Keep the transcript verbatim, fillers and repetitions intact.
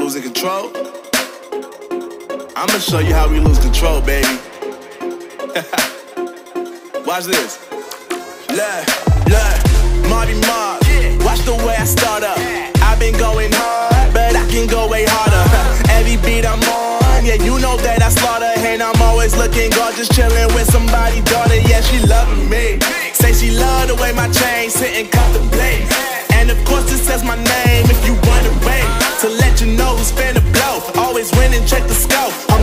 losing control? I'ma show you how we lose control, baby. Watch this. Look, look, Marvin Marv. Watch the way I start up. I've been going hard, but I can go way harder. Every beat I'm on, yeah, you know that I slaughter. And I'm always looking gorgeous, chilling with somebody's daughter. Yeah, she loving me. Say she love the way my chain sit and contemplate. And of course it says my name if you wanna wait. To let you know who's finna blow. Always winning, check the scope.